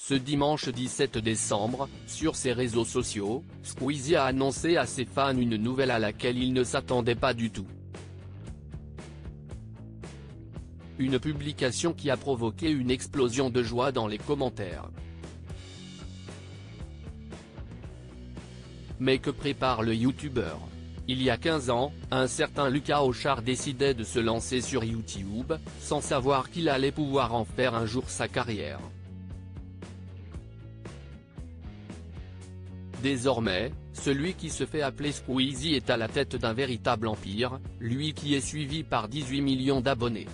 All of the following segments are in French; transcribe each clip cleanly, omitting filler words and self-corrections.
Ce dimanche 17 décembre, sur ses réseaux sociaux, Squeezie a annoncé à ses fans une nouvelle à laquelle il ne s'attendait pas du tout. Une publication qui a provoqué une explosion de joie dans les commentaires. Mais que prépare le youtubeur? Il y a 15 ans, un certain Lucas Auchard décidait de se lancer sur YouTube, sans savoir qu'il allait pouvoir en faire un jour sa carrière. Désormais, celui qui se fait appeler Squeezie est à la tête d'un véritable empire, lui qui est suivi par 18 millions d'abonnés.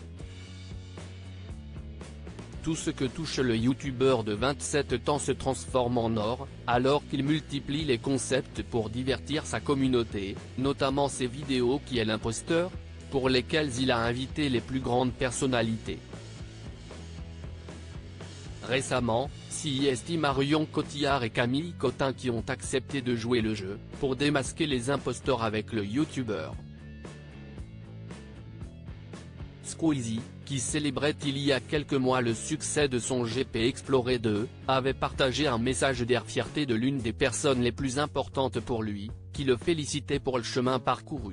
Tout ce que touche le youtubeur de 27 ans se transforme en or, alors qu'il multiplie les concepts pour divertir sa communauté, notamment ses vidéos Qui est l'imposteur?, pour lesquelles il a invité les plus grandes personnalités. Récemment, c'est Marion Cotillard et Camille Cotin qui ont accepté de jouer le jeu, pour démasquer les imposteurs avec le youtubeur. Squeezie, qui célébrait il y a quelques mois le succès de son GP Explorer 2, avait partagé un message d'air fierté de l'une des personnes les plus importantes pour lui, qui le félicitait pour le chemin parcouru.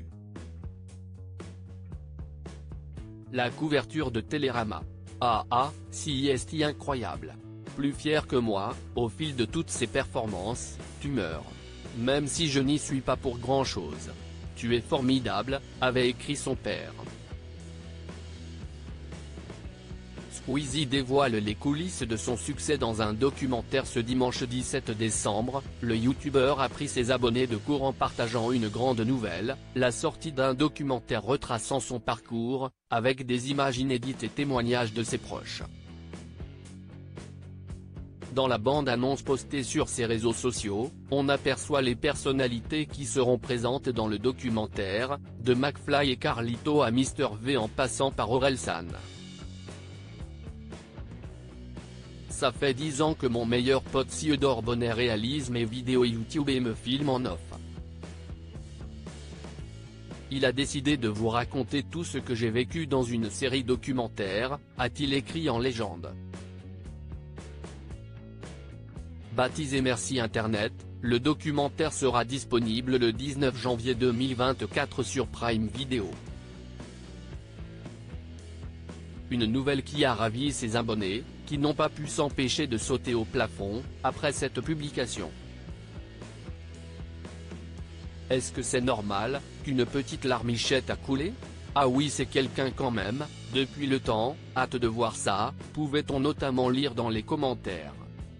La couverture de Télérama. Ah, c'est incroyable. Plus fier que moi, au fil de toutes ces performances, tu meurs. Même si je n'y suis pas pour grand-chose. Tu es formidable, avait écrit son père. Squeezie dévoile les coulisses de son succès dans un documentaire ce dimanche 17 décembre, le youtubeur a pris ses abonnés de court en partageant une grande nouvelle, la sortie d'un documentaire retraçant son parcours, avec des images inédites et témoignages de ses proches. Dans la bande-annonce postée sur ses réseaux sociaux, on aperçoit les personnalités qui seront présentes dans le documentaire, de McFly et Carlito à Mr V en passant par Orelsan. Ça fait 10 ans que mon meilleur pote Theodore Bonnet réalise mes vidéos YouTube et me filme en off. Il a décidé de vous raconter tout ce que j'ai vécu dans une série documentaire, a-t-il écrit en légende. Baptisé Merci Internet, le documentaire sera disponible le 19 janvier 2024 sur Prime Video. Une nouvelle qui a ravi ses abonnés, qui n'ont pas pu s'empêcher de sauter au plafond, après cette publication. Est-ce que c'est normal, qu'une petite larmichette a coulé? Ah oui, c'est quelqu'un quand même, depuis le temps, hâte de voir ça, pouvait-on notamment lire dans les commentaires.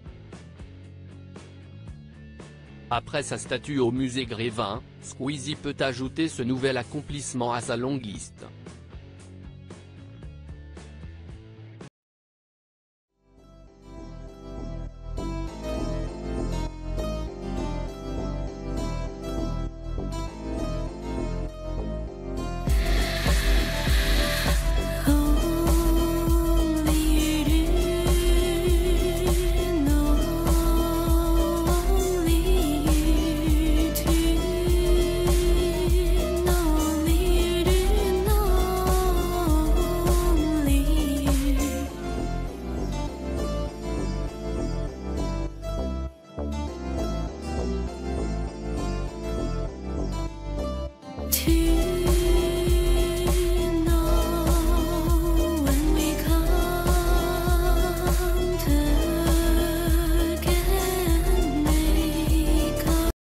Après sa statue au musée Grévin, Squeezie peut ajouter ce nouvel accomplissement à sa longue liste.